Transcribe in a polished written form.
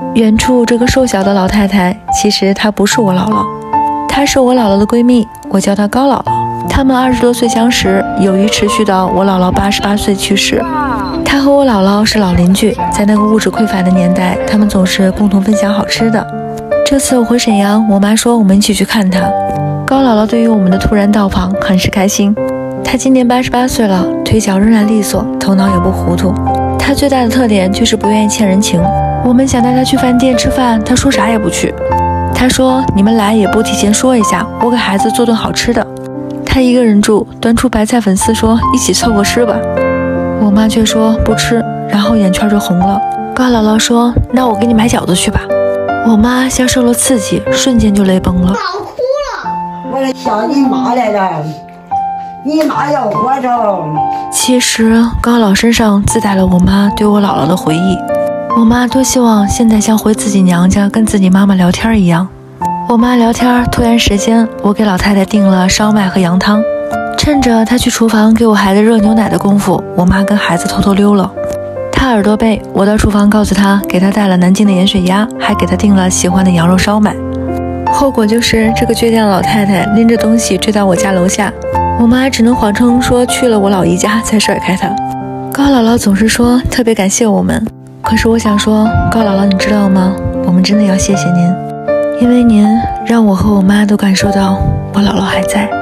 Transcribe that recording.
远处这个瘦小的老太太，其实她不是我姥姥，她是我姥姥的闺蜜，我叫她高姥姥。他们20多岁相识，友谊持续到我姥姥88岁去世。她和我姥姥是老邻居，在那个物质匮乏的年代，他们总是共同分享好吃的。这次我回沈阳，我妈说我们一起去看她。高姥姥对于我们的突然到访很是开心。她今年88岁了，腿脚仍然利索，头脑也不糊涂。她最大的特点就是不愿意欠人情。我们想带她去饭店吃饭，她说啥也不去。她说你们来也不提前说一下，我给孩子做顿好吃的。她一个人住，端出白菜粉丝说一起凑合吃吧。我妈却说不吃，然后眼圈就红了。高姥姥说那我给你买饺子去吧。我妈像受了刺激，瞬间就泪崩了。 我哭了，我想你妈来了，你妈要活着。 其实高老身上自带了我妈对我姥姥的回忆。我妈多希望现在像回自己娘家跟自己妈妈聊天一样。我妈聊天拖延时间，我给老太太订了烧麦和羊汤。趁着她去厨房给我孩子热牛奶的功夫，我妈跟孩子偷偷溜了。她耳朵背，我到厨房告诉她，给她带了南京的盐水鸭，还给她订了喜欢的羊肉烧麦。后果就是这个倔强老太太拎着东西追到我家楼下，我妈只能谎称说去了我姥姨家才甩开她。高姥姥总是说特别感谢我们，可是我想说，高姥姥你知道吗？我们真的要谢谢您，因为您让我和我妈都感受到我姥姥还在。